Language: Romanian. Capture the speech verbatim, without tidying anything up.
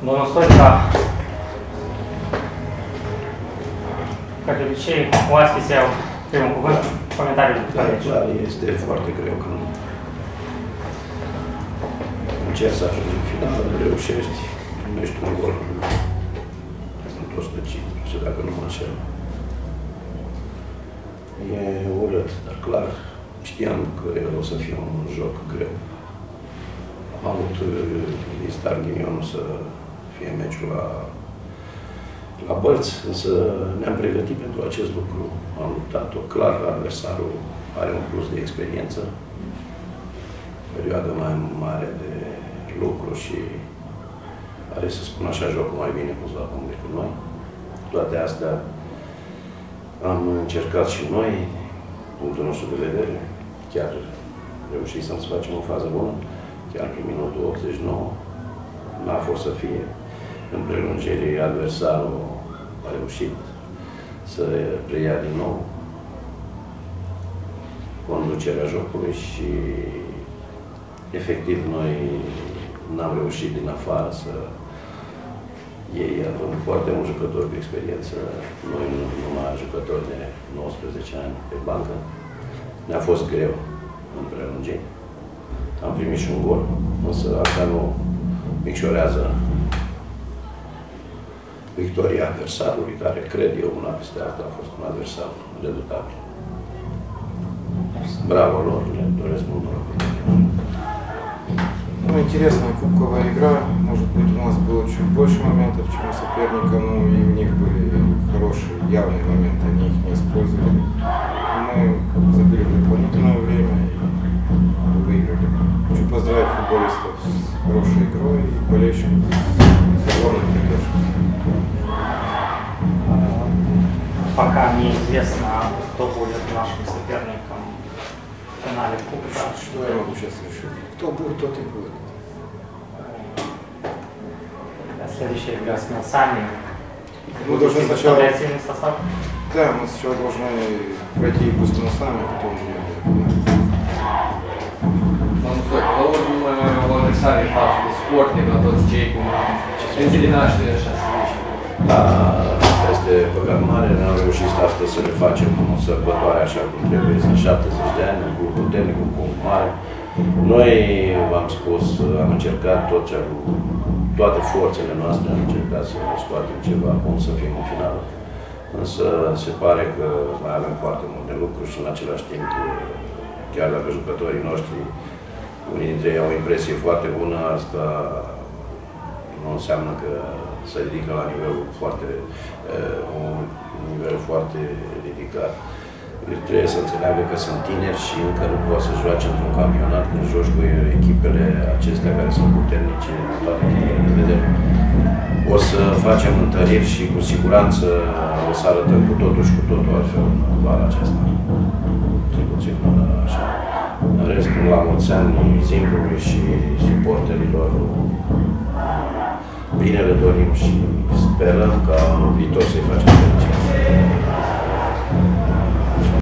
Domnul Stoica, ca de obicei, oaspeții au primul cuvânt, comentariul de Da, clar, este foarte greu când încerci să ajungi în final, nu reușești, nu ești un gol. Sunt o sută cincisprezece, dacă nu mă înșel. E urât, dar clar, știam că o să fie un joc greu. Am avut din start ghinionul să fie meciul la, la bărți, însă ne-am pregătit pentru acest lucru. Am luptat-o. Clar, adversarul are un plus de experiență, perioadă mai mare de lucru și are, să spun așa, jocul mai bine pus la punct decât noi. Toate astea am încercat și noi, punctul nostru de vedere, chiar reușisem să facem o fază bună, chiar prin minutul optzeci și nouă. N-a fost să fie. În prelungire, adversarul a reușit să preia din nou conducerea jocului și efectiv noi n-am reușit din afară să ei având foarte mulți jucători cu experiență, noi nu numai jucători de nouăsprezece ani pe bancă. Ne-a fost greu în prelungire. Am primit și un gol, însă asta nu micșorează victoria adversarului, care, cred eu, una peste alta a fost un adversar redutabil. Bravo lor, le doresc mult noroc. Ну, интересная кубковая игра. Может быть, у нас было чуть больше моментов, чем у соперника, но и у них были хорошие, явные моменты, они их не использовали. Мы забили дополнительное время и выиграли. Хочу поздравить футболистов с хорошей игрой и болельщиков с огромной поддержкой. Пока неизвестно, кто будет нашим соперником в финале Кубка. Что я могу сейчас решить? Кто будет, тот и будет. Следующая игра с Милсами. Мы должны сначала... Сильный состав? Да, мы сначала должны пройти игру с Милсами, а потом уже... Domnul Stoica, la urmă o adresare față de sportiv la toți cei cu sfinții din naștere, așa să zice. Da, asta este păcat mare, ne-am reușit astăzi să ne facem o sărbătoare așa cum trebuie, sunt șaptezeci de ani, un grup puternic, un punct mare. Noi, v-am spus, am încercat tot ce cu toate forțele noastre, am încercat să scoatem ceva bun, să fim în finală. Însă se pare că mai avem foarte multe lucruri și în același timp, chiar dacă jucătorii noștri, unii dintre ei au o impresie foarte bună, asta nu înseamnă că se ridică la nivelul foarte, un nivel foarte ridicat. Trebuie să înțeleagă că sunt tineri și încă nu pot să joace într-un campionat când joci cu echipele acestea care sunt puternice în toate punctele de vedere. O să facem întăriri și cu siguranță o să arătăm cu totul și cu totul altfel în vara aceasta. Cel puțin așa. În rest, la mulți ani, Zimbrului și suporterilor, bine le dorim și sperăm ca în viitor să-i facem fericire.